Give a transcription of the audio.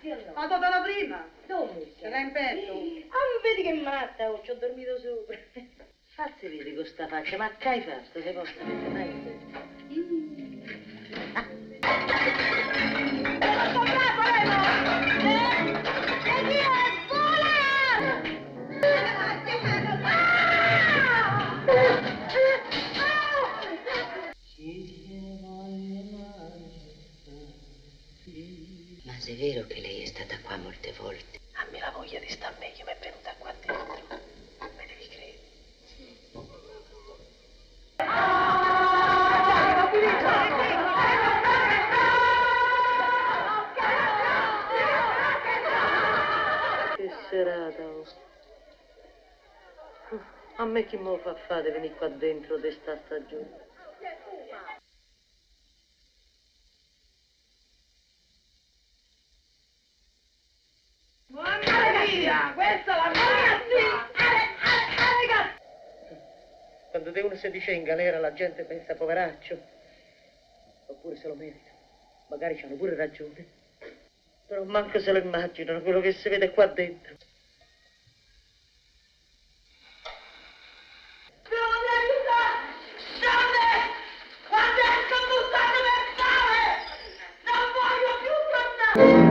Sì, allora. Ma tutta la prima? Dove? Ce l'hai in petto? Ah, vedi che matta, oh, ci ho dormito sopra. Fazzi vedi con sta faccia, ma che hai fatto? Se posso mettere mai in testa? L'ho comprato, Lemo! E chi è? Vola! Ma se è vero che lei è stata qua molte volte? A me la voglia di star meglio mi è venuta qua dentro. Me devi credere. Che serata, oh. A me chi me lo fa fare di venire qua dentro di sta stagione? Mamma mia, questa è la mia! Quando uno si dice in galera la gente pensa poveraccio. Oppure se lo merita. Magari c'hanno pure ragione. Però manco se lo immaginano quello che si vede qua dentro. Non voglio più tornare!